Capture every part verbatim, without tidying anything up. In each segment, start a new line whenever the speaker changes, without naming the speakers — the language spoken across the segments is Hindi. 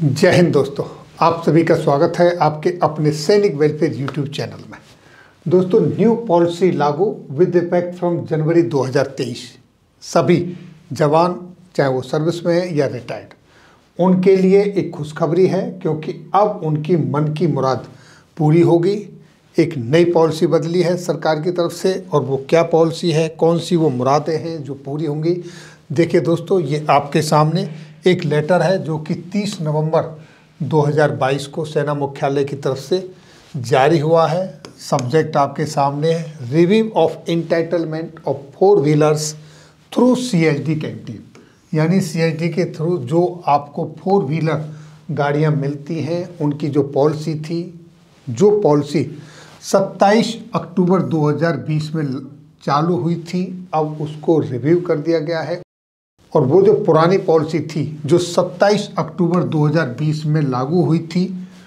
जय हिंद दोस्तों, आप सभी का स्वागत है आपके अपने सैनिक वेलफेयर यूट्यूब चैनल में। दोस्तों, न्यू पॉलिसी लागू विद इफेक्ट फ्रॉम जनवरी दो हज़ार तेईस। सभी जवान, चाहे वो सर्विस में है या रिटायर्ड, उनके लिए एक खुशखबरी है, क्योंकि अब उनकी मन की मुराद पूरी होगी। एक नई पॉलिसी बदली है सरकार की तरफ से, और वो क्या पॉलिसी है, कौन सी वो मुरादें हैं जो पूरी होंगी। देखिए दोस्तों, ये आपके सामने एक लेटर है जो कि तीस नवंबर दो हज़ार बाईस को सेना मुख्यालय की तरफ से जारी हुआ है। सब्जेक्ट आपके सामने है, review of entitlement of four wheelers through CHD canteen. यानी सीएचडी के थ्रू जो आपको फोर व्हीलर गाड़ियां मिलती हैं, उनकी जो पॉलिसी थी, जो पॉलिसी सत्ताईस अक्टूबर दो हज़ार बीस में चालू हुई थी, अब उसको रिव्यू कर दिया गया है। और वो जो पुरानी पॉलिसी थी जो सत्ताईस अक्टूबर दो हज़ार बीस में लागू हुई थी,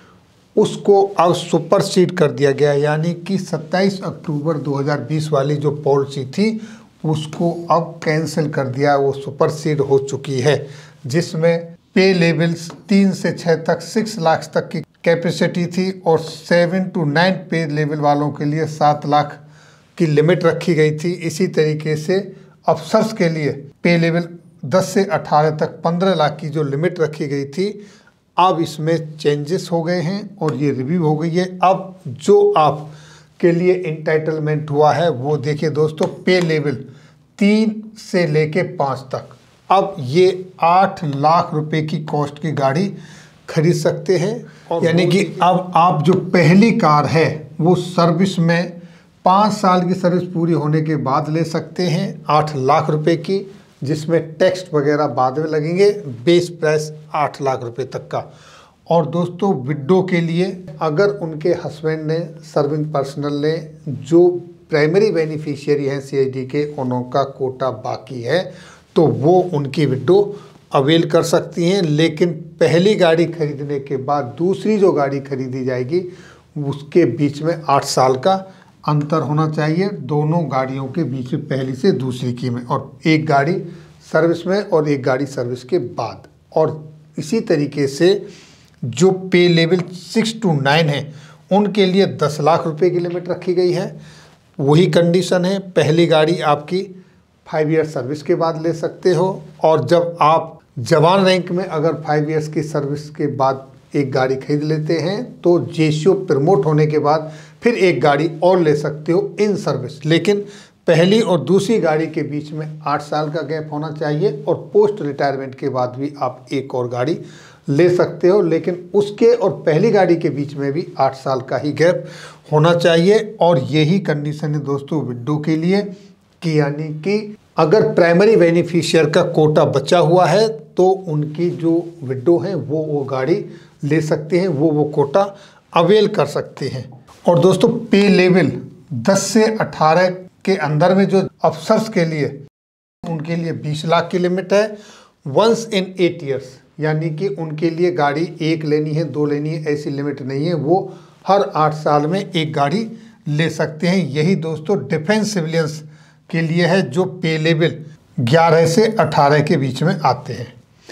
उसको अब सुपरसीड कर दिया गया। यानी कि सत्ताईस अक्टूबर दो हज़ार बीस वाली जो पॉलिसी थी उसको अब कैंसिल कर दिया, वो सुपरसीड हो चुकी है। जिसमें पे लेवल्स तीन से छः तक सिक्स लाख तक की कैपेसिटी थी, और seven to nine pay level वालों के लिए सात लाख की लिमिट रखी गई थी। इसी तरीके से अफसर्स के लिए पे लेवल दस से अठारह तक पंद्रह लाख की जो लिमिट रखी गई थी, अब इसमें चेंजेस हो गए हैं और ये रिव्यू हो गई है। अब जो आप के लिए इंटाइटलमेंट हुआ है वो देखिए दोस्तों, पे लेवल तीन से लेके पाँच तक, अब ये आठ लाख रुपए की कॉस्ट की गाड़ी खरीद सकते हैं। यानी कि अब आप जो पहली कार है वो सर्विस में पाँच साल की सर्विस पूरी होने के बाद ले सकते हैं, आठ लाख रुपए की, जिसमें टैक्स वगैरह बाद में लगेंगे। बेस प्राइस आठ लाख रुपए तक का। और दोस्तों, विडो के लिए अगर उनके हस्बैंड ने, सर्विंग पर्सनल ने, जो प्राइमरी बेनिफिशियरी हैं सीएचडी के, उनका कोटा बाकी है, तो वो उनकी विडो अवेल कर सकती हैं। लेकिन पहली गाड़ी खरीदने के बाद दूसरी जो गाड़ी खरीदी जाएगी उसके बीच में आठ साल का अंतर होना चाहिए, दोनों गाड़ियों के बीच में, पहली से दूसरी की में, और एक गाड़ी सर्विस में और एक गाड़ी सर्विस के बाद। और इसी तरीके से जो पे लेवल सिक्स टू नाइन है उनके लिए दस लाख रुपए की लिमिट रखी गई है। वही कंडीशन है, पहली गाड़ी आपकी फाइव ईयर सर्विस के बाद ले सकते हो, और जब आप जवान रैंक में अगर फाइव ईयर्स की सर्विस के बाद एक गाड़ी खरीद लेते हैं तो जेसीओ प्रमोट होने के बाद फिर एक गाड़ी और ले सकते हो इन सर्विस। लेकिन पहली और दूसरी गाड़ी के बीच में आठ साल का गैप होना चाहिए, और पोस्ट रिटायरमेंट के बाद भी आप एक और गाड़ी ले सकते हो, लेकिन उसके और पहली गाड़ी के बीच में भी आठ साल का ही गैप होना चाहिए। और यही कंडीशन है दोस्तों विडो के लिए, कि यानी कि अगर प्राइमरी बेनिफिशियर का कोटा बचा हुआ है तो उनकी जो विडो हैं वो वो गाड़ी ले सकते हैं, वो वो कोटा अवेल कर सकते हैं। और दोस्तों, पे लेवल दस से अठारह के अंदर में जो अफसर्स के लिए, उनके लिए बीस लाख की लिमिट है, वंस इन एट इयर्स। यानी कि उनके लिए गाड़ी एक लेनी है, दो लेनी है, ऐसी लिमिट नहीं है, वो हर आठ साल में एक गाड़ी ले सकते हैं। यही दोस्तों डिफेंस सिविलियंस के लिए है, जो पे लेवल ग्यारह से अठारह के बीच में आते हैं।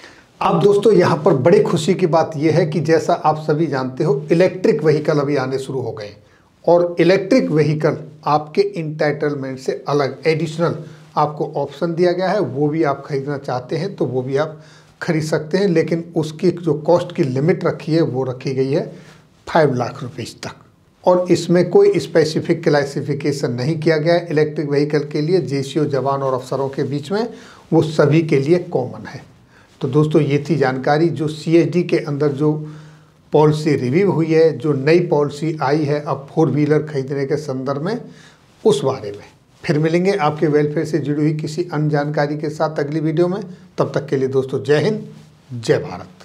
अब दोस्तों, यहाँ पर बड़ी खुशी की बात यह है कि जैसा आप सभी जानते हो, इलेक्ट्रिक व्हीकल अभी आने शुरू हो गए, और इलेक्ट्रिक व्हीकल आपके इंटाइटलमेंट से अलग एडिशनल आपको ऑप्शन दिया गया है। वो भी आप खरीदना चाहते हैं तो वो भी आप खरीद सकते हैं, लेकिन उसकी जो कॉस्ट की लिमिट रखी है वो रखी गई है फाइव लाख रुपीज़ तक। और इसमें कोई स्पेसिफिक क्लासिफिकेशन नहीं किया गया है इलेक्ट्रिक व्हीकल के लिए। जेसीओ जवान और अफसरों के बीच में वो सभी के लिए कॉमन है। तो दोस्तों, ये थी जानकारी जो सीएचडी के अंदर जो पॉलिसी रिव्यू हुई है, जो नई पॉलिसी आई है अब फोर व्हीलर खरीदने के संदर्भ में, उस बारे में। फिर मिलेंगे आपके वेलफेयर से जुड़ी हुई किसी अन्य जानकारी के साथ अगली वीडियो में। तब तक के लिए दोस्तों, जय हिंद, जय भारत।